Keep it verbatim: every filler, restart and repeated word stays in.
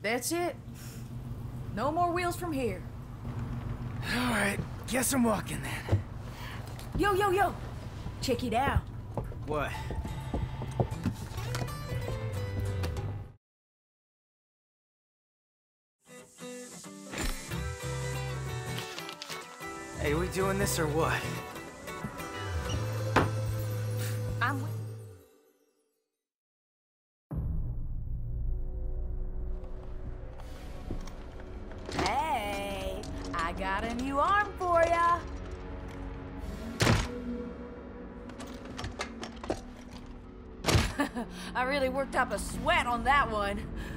That's it. No more wheels from here. All right, guess I'm walking then. Yo, yo, yo! Check it out. What? Hey, we doing this or what? I'm... Hey, I got a new arm for ya. I really worked up a sweat on that one.